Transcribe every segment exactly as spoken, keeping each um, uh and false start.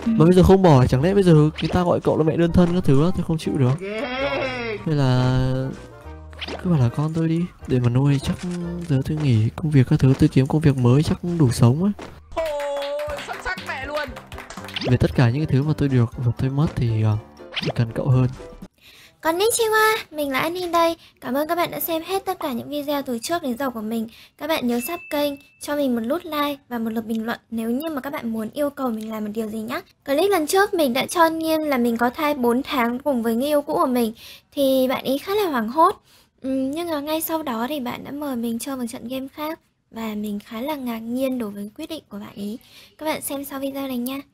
Mà bây giờ không bỏ chẳng lẽ bây giờ người ta gọi cậu là mẹ đơn thân các thứ đó, tôi không chịu được. Hay là cứ bảo là con tôi đi để mà nuôi, chắc giờ tôi nghỉ công việc các thứ, tôi kiếm công việc mới chắc cũng đủ sống á. Xuất sắc mẹ luôn. Về tất cả những cái thứ mà tôi được và tôi mất thì uh, chỉ cần cậu hơn. Konnichiwa, mình là Anhin đây. Cảm ơn các bạn đã xem hết tất cả những video từ trước đến giờ của mình. Các bạn nhớ sub kênh, cho mình một nút like và một lượt bình luận nếu như mà các bạn muốn yêu cầu mình làm một điều gì nhé. Clip lần trước mình đã cho Nhiên là mình có thai bốn tháng cùng với người yêu cũ của mình, thì bạn ấy khá là hoảng hốt. Ừ, nhưng mà ngay sau đó thì bạn đã mời mình chơi một trận game khác và mình khá là ngạc nhiên đối với quyết định của bạn ấy. Các bạn xem sau video này nha.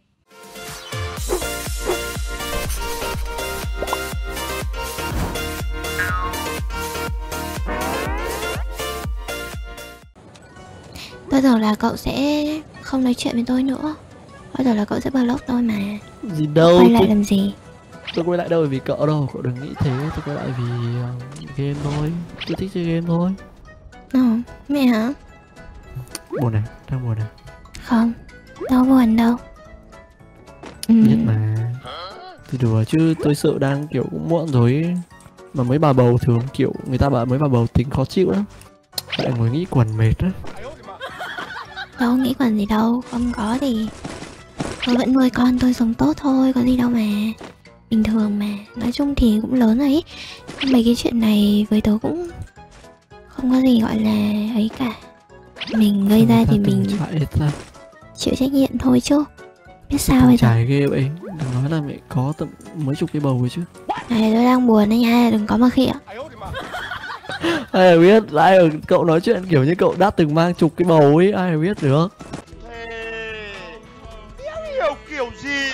Tôi tưởng là cậu sẽ không nói chuyện với tôi nữa. Tôi tưởng là cậu sẽ block tôi mà. Gì đâu, quay lại tôi... làm gì? Tôi quay lại đâu vì cậu đâu, cậu đừng nghĩ thế. Tôi quay lại vì uh, game thôi. Tôi thích chơi game thôi. Ờ, mẹ hả? Buồn này, đang buồn này. Không, đâu buồn đâu. Ừ. Biết mà. Thì đùa chứ tôi sợ đang kiểu cũng muộn rồi. Mà mấy bà bầu thường kiểu người ta bảo mấy bà bầu tính khó chịu lắm. Lại ngồi nghĩ quần mệt á. Đâu nghĩ quần gì đâu, không có thì tôi vẫn nuôi con tôi sống tốt thôi, có gì đâu mà. Bình thường mà, nói chung thì cũng lớn rồi ấy. Mấy cái chuyện này với tớ cũng không có gì gọi là ấy cả. Mình gây ra thì mình chịu trách nhiệm thôi chứ. Biết sao bây giờ. Trải ghê vậy, đừng nói là mẹ có tầm mấy chục cái bầu rồi chứ. Này tôi đang buồn đấy nha, đừng có mà khịa. Ai biết, ai ở cậu nói chuyện kiểu như cậu đã từng mang chục cái bầu ấy, ai biết được. Hiểu kiểu gì.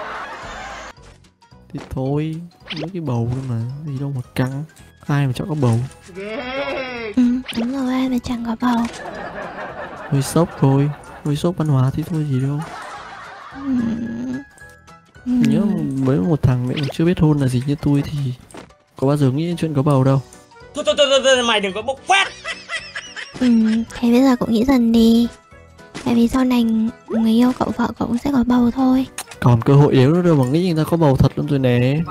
Thì thôi, mấy cái bầu thôi mà, gì đâu mà căng. Ai mà chọn có bầu. Ừ, đúng rồi, ai mà chẳng có bầu. Hơi sốc thôi, hơi sốc văn hóa thì thôi gì đâu. Ừ. Ừ. Nhớ mới một thằng mẹ chưa biết hôn là gì như tôi thì có bao giờ nghĩ đến chuyện có bầu đâu. Thôi thôi thôi, thôi mày đừng có bốc phát. Ừ, thế bây giờ cậu nghĩ dần đi. Tại vì sau này người yêu cậu, vợ cậu cũng sẽ có bầu thôi. Còn cơ hội yếu nữa đâu mà nghĩ người ta có bầu thật luôn rồi nè.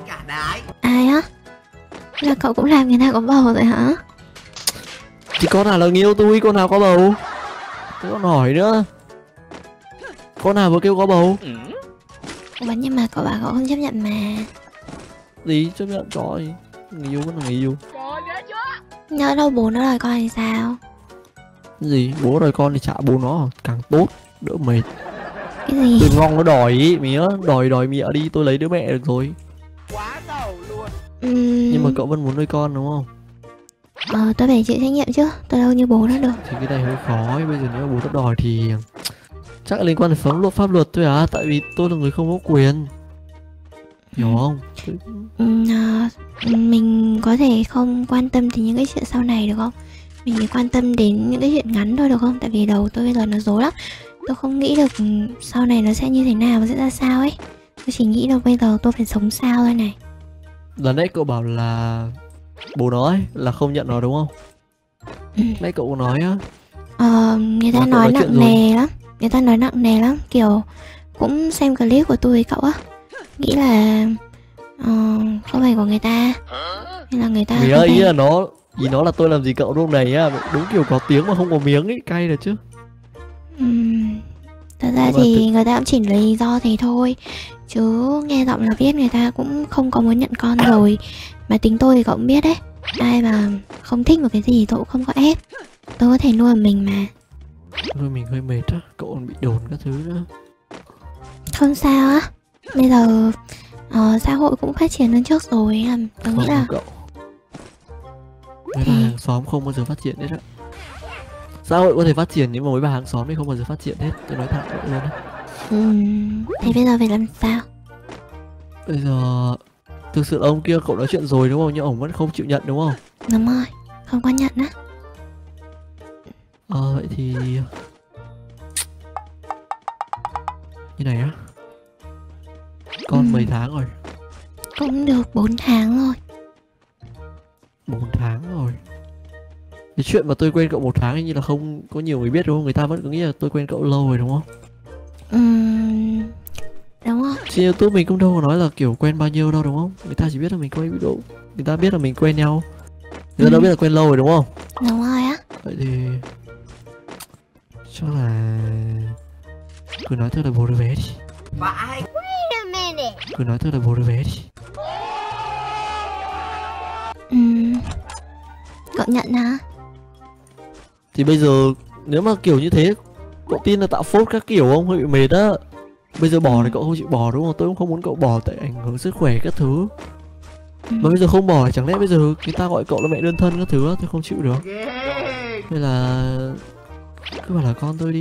Ai á? Là cậu cũng làm người ta có bầu rồi hả? Thì con nào là người yêu tôi, con nào có bầu? Tôi còn hỏi nữa. Con nào vừa kêu có bầu? Ừ. Ủa nhưng mà cậu bảo cậu không chấp nhận mà. Gì chấp nhận cho gì? Người yêu vẫn là người yêu. Nhớ đâu bố nó đòi con thì sao? Cái gì? Bố đòi con thì trả bố nó càng tốt, đỡ mệt. Cái gì? Đừng ngon nó đòi ý, mía đòi đòi mẹ đi, tôi lấy đứa mẹ được rồi. Quá giàu luôn. Uhm... Nhưng mà cậu vẫn muốn nuôi con đúng không? Ờ, tôi phải chịu trách nhiệm chứ, tôi đâu như bố nó được. Thì cái này hơi khó ấy, bây giờ nếu mà bố nó đòi thì chắc là liên quan đến pháp luật pháp luật thôi à, tại vì tôi là người không có quyền. Hiểu không? Uh, mình có thể không quan tâm đến những cái chuyện sau này được không? Mình chỉ quan tâm đến những cái chuyện ngắn thôi được không? Tại vì đầu tôi bây giờ nó rối lắm. Tôi không nghĩ được sau này nó sẽ như thế nào, nó sẽ ra sao ấy. Tôi chỉ nghĩ được bây giờ tôi phải sống sao thôi này. Lần nãy cậu bảo là bố nói là không nhận nó đúng không? Ừ. Nãy cậu nói á. Ờ, người ta nói, nói nặng nề lắm. Người ta nói nặng nề lắm. Kiểu cũng xem clip của tôi với cậu á, nghĩ là uh, không phải của người ta, nên là người ta Vì ý là nó, ý nó là tôi làm gì cậu lúc này á, đúng kiểu có tiếng mà không có miếng ấy, cay rồi chứ. uhm, Thật ra thì tự... người ta cũng chỉ lý do thế thôi, chứ nghe giọng là biết người ta cũng không có muốn nhận con rồi. Mà tính tôi thì cậu cũng biết đấy, ai mà không thích một cái gì tôi cũng không có ép, tôi có thể nuôi mình mà. Nuôi mình hơi mệt á, cậu còn bị đồn các thứ nữa. Không sao á, bây giờ uh, xã hội cũng phát triển hơn trước rồi, tôi nghĩ là cậu mấy bà hàng xóm không bao giờ phát triển hết á. Xã hội có thể phát triển nhưng mà mấy bà hàng xóm thì không bao giờ phát triển hết, tôi nói thẳng vậy luôn á. Ừ, thế bây giờ phải làm sao? Bây giờ thực sự ông kia cậu nói chuyện rồi đúng không, nhưng ông vẫn không chịu nhận đúng không? Đúng rồi, không có nhận á. Ờ vậy thì như này á. Con ừ. mấy tháng rồi? Cũng được bốn tháng rồi. Bốn tháng rồi. Cái chuyện mà tôi quen cậu một tháng hình như là không có nhiều người biết đúng không? Người ta vẫn cứ nghĩ là tôi quen cậu lâu rồi đúng không? Uhm, trên YouTube mình cũng đâu có nói là kiểu quen bao nhiêu đâu đúng không? Người ta chỉ biết là mình quen độ, người ta biết là mình quen nhau, người ta Ừ. đâu biết là quen lâu rồi đúng không? Đúng rồi á. Vậy thì chắc là cứ nói tôi là bố đứa bé đi. Cứ nói tôi là bố đứa bé đi. Ừ. Cậu nhận hả? Thì bây giờ nếu mà kiểu như thế, cậu tin là tạo phốt các kiểu không, hơi bị mệt á. Bây giờ bỏ thì cậu không chịu bỏ đúng không? Tôi cũng không muốn cậu bỏ tại ảnh hưởng sức khỏe các thứ. Ừ. Mà bây giờ không bỏ chẳng lẽ bây giờ người ta gọi cậu là mẹ đơn thân các thứ á, tôi không chịu được. Hay là cứ bảo là con tôi đi.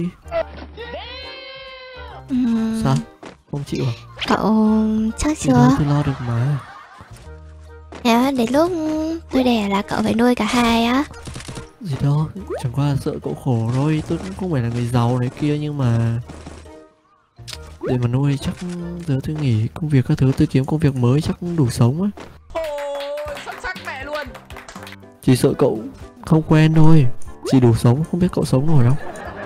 Ừ. Sao? Không chịu à? Cậu chắc Thì đâu chưa? tôi lo được mà. Dạ, đến lúc tôi đẻ là cậu phải nuôi cả hai á. Gì đâu, chẳng qua là sợ cậu khổ thôi. Tôi cũng không phải là người giàu này kia nhưng mà để mà nuôi chắc giờ tôi nghỉ công việc các thứ, tôi kiếm công việc mới chắc cũng đủ sống á. Ôi, xuất sắc mẹ luôn. Chỉ sợ cậu không quen thôi, chỉ đủ sống, không biết cậu sống nổi không.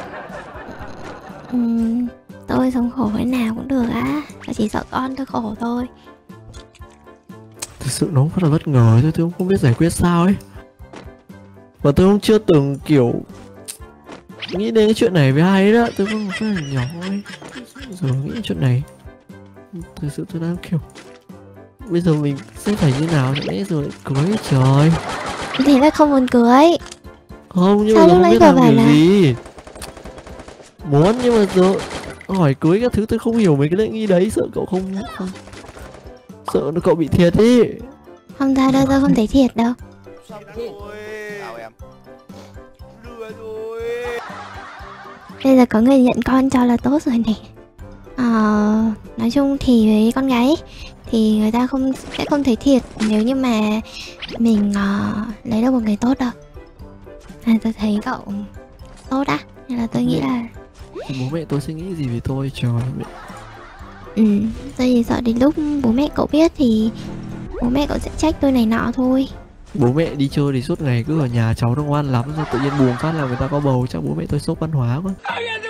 Ừ. Tôi sống khổ thế nào cũng được á. Tôi chỉ sợ con tôi khổ thôi. Thực sự nó rất là bất ngờ, tôi, tôi cũng không biết giải quyết sao ấy. Và tôi cũng chưa từng kiểu nghĩ đến cái chuyện này với ai đó. Tôi cũng rất là nhỏ ấy, rồi nghĩ đến chuyện này. Thực sự tôi đang kiểu bây giờ mình sẽ phải như nào để rồi lại cưới trời. Thế là không muốn cưới. Không, nhưng Sao mà lúc không nãy biết cậu làm bảo kiểu là- gì. Muốn nhưng mà giờ hỏi cưới các thứ tôi không hiểu mấy cái lễ nghi đấy, sợ cậu không, không sợ nó cậu bị thiệt ý. Không ra đâu, tôi không thấy thiệt đâu. Xong rồi. Chào em. Lừa rồi. Bây giờ có người nhận con cho là tốt rồi nè. Ờ, nói chung thì với con gái ấy, thì người ta không sẽ không thấy thiệt nếu như mà mình ờ, lấy được một người tốt đâu. À, tôi thấy cậu tốt á, nên là tôi nghĩ là Thì bố mẹ tôi sẽ nghĩ gì về tôi trời mẹ. ừ, tôi chỉ sợ đến lúc bố mẹ cậu biết thì bố mẹ cậu sẽ trách tôi này nọ thôi. Bố mẹ đi chơi thì suốt ngày cứ ở nhà cháu nó ngoan lắm, rồi tự nhiên buồn phát là người ta có bầu, chắc bố mẹ tôi sốc văn hóa quá.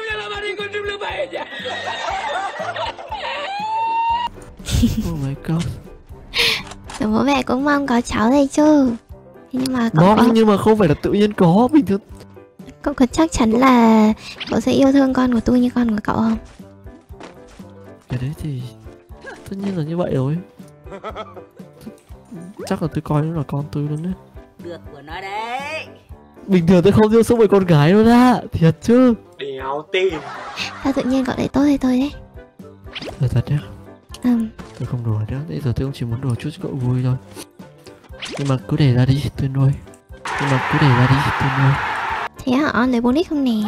Oh my god. Rồi bố mẹ cũng mong có cháu này chứ. Thế nhưng mà cậu Mong có, nhưng mà không phải là tự nhiên có, bình thường. cậu có chắc chắn là cậu sẽ yêu thương con của tôi như con của cậu không? Cái đấy thì tất nhiên là như vậy rồi. Chắc là tôi coi nó là con tôi luôn đấy. Được của nó đấy. Bình thường tôi không yêu sống với con gái luôn á, thiệt chứ. Đéo tin. Sao tự nhiên cậu lại tốt với tôi đấy? Là thật nhá, Ừ. tôi không đùa nữa, bây giờ tôi cũng chỉ muốn đùa chút cho cậu vui thôi. Nhưng mà cứ để ra đi tôi nuôi. Nhưng mà cứ để ra đi tôi nuôi. Thế hả? Lấy bốn x không nè?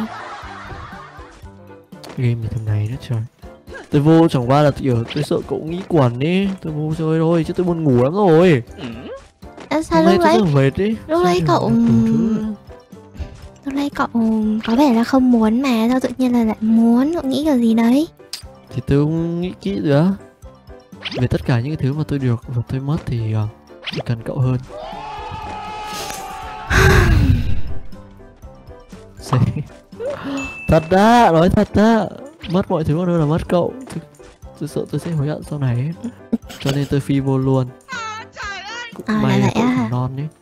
Game thì thằng này nữa trời. Tôi vô chẳng qua là kiểu tôi sợ cậu nghĩ quẩn đi, tôi vô chơi thôi chứ tôi buồn ngủ lắm rồi. À, sao Hôm nay lúc tôi đấy rất là mệt đi. lúc đấy Sao cậu- mà đủ thứ nữa. lúc đấy cậu có vẻ là không muốn mà sao tự nhiên là lại muốn? Cậu nghĩ kiểu gì đấy? Thì tôi cũng nghĩ kỹ rồi á. Về tất cả những cái thứ mà tôi được và tôi mất thì uh, tôi cần cậu hơn. Sẽ- Thật á, nói thật á. Mất mọi thứ còn hơn là mất cậu. Tôi, tôi sợ tôi sẽ hối hận sau này ấy. Cho nên tôi phi vô luôn. Cũng À, là may là vậy cậu á. còn non đấy.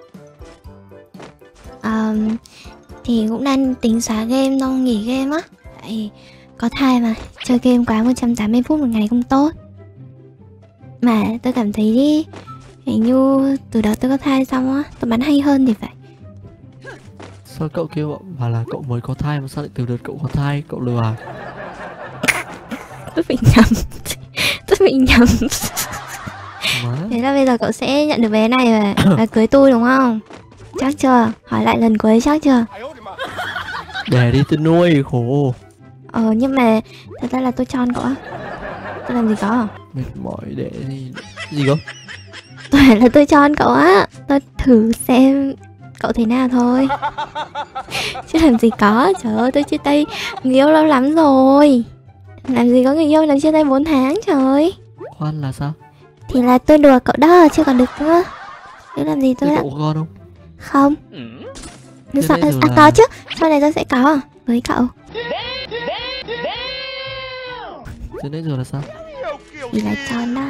Um, thì cũng đang tính xóa game xong nghỉ game á. Tại có thai mà, chơi game quá một trăm tám mươi phút một ngày không tốt. Mà tôi cảm thấy đi, hình như từ đó tôi có thai xong á, tôi bắn hay hơn thì phải. Sao cậu kêu bảo là cậu mới có thai mà sao lại từ đợt cậu có thai, cậu lừa à? Tôi bị nhầm. Tôi bị nhầm. Má. Thế là bây giờ cậu sẽ nhận được bé này và, và cưới tôi đúng không? Chắc chưa? Hỏi lại lần cuối chắc chưa? Để đi tôi nuôi khổ. Ờ nhưng mà thật ra là tôi cho cậu á. Tôi làm gì có? Mệt mỏi để gì gì cơ? Tôi hỏi là tôi cho cậu á. Tôi thử xem cậu thế nào thôi. Chứ làm gì có. Trời ơi tôi chia tay người yêu lâu lắm rồi. Làm gì có người yêu làm chia tay bốn tháng trời. Khoan là sao? Thì là tôi đùa cậu đó chứ còn được nữa. Chứ làm gì tôi Thế đã... cậu có con không? Không. Thế Sao, bây giờ à, là- có chứ. Sau này tôi sẽ có với cậu. Thế nãy giờ là sao? Thì là tròn đó.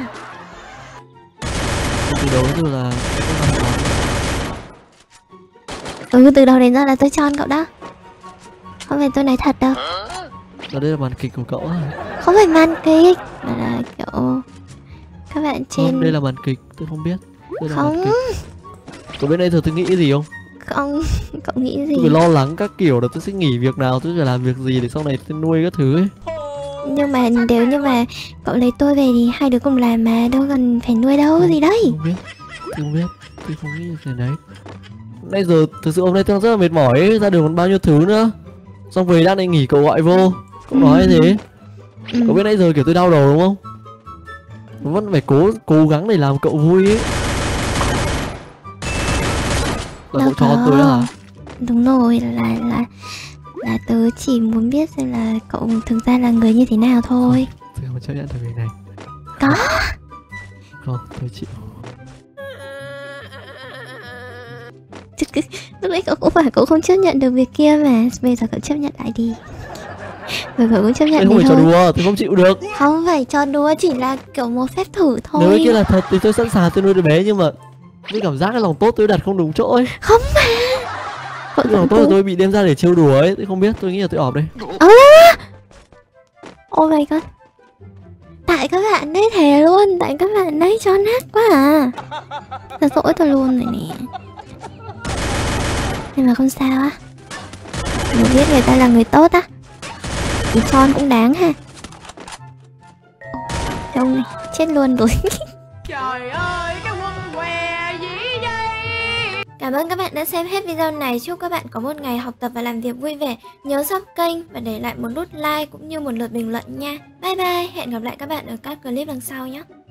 Từ đầu đến giờ là Ừ, từ đầu đến giờ là tôi tròn cậu đó. Không phải tôi nói thật đâu. Và đây là màn kịch của cậu á. Không phải màn kịch, mà là kiểu các bạn trên. Không, đây là màn kịch, tôi không biết. Đây là Không. màn kịch. Cậu biết nãy giờ tôi nghĩ gì không? Không, cậu nghĩ gì? Tôi phải lo lắng các kiểu là tôi sẽ nghỉ việc nào, tôi phải làm việc gì để sau này tôi nuôi các thứ ấy. Nhưng mà nếu như mà cậu lấy tôi về thì hai đứa cùng làm mà, đâu cần phải nuôi đâu gì đấy. Không biết, tôi không biết, tôi không nghĩ như thế đấy. Nãy giờ thực sự hôm nay tôi rất là mệt mỏi ấy, ra đường còn bao nhiêu thứ nữa. Xong về đang định nghỉ cậu gọi vô, cậu Ừ. nói thế. Ừ. Cậu biết nãy giờ kiểu tôi đau đầu đúng không? Tôi vẫn phải cố cố gắng để làm cậu vui ấy. Là Đâu cậu cho có. tôi hả? Đúng rồi, là là là tớ chỉ muốn biết xem là cậu thực ra là người như thế nào thôi. Tôi không chấp nhận được việc này. Có. Không, tôi chịu. Chứ cứ- Lúc đấy cậu cũng phải cậu không chấp nhận được việc kia mà. Bây giờ cậu chấp nhận lại đi. Rồi cậu cũng chấp Tôi nhận không đấy phải trò thôi. đùa, tôi không chịu được. Không phải cho đùa, chỉ là kiểu một phép thử Nếu thôi. cái kia là thật thì tôi sẵn sàng tôi nuôi đứa bé, nhưng mà cái cảm giác cái lòng tốt tôi đặt không đúng chỗ ấy. Không mà. Cậu Cái lòng tưởng tốt của tôi. tôi bị đem ra để trêu đùa ấy, tôi không biết, tôi nghĩ là tôi ọp đây. Oh my god. Tại các bạn đấy thề luôn, tại các bạn đấy cho nát quá à. Thật dỗi tôi luôn rồi nè. Nhưng mà không sao á. Mình biết người ta là người tốt á. Thì son cũng đáng ha. Trông này, chết luôn rồi. Trời ơi, cái quân què gì vậy? Cảm ơn các bạn đã xem hết video này. Chúc các bạn có một ngày học tập và làm việc vui vẻ. Nhớ sub kênh và để lại một nút like cũng như một lượt bình luận nha. Bye bye, hẹn gặp lại các bạn ở các clip đằng sau nhé.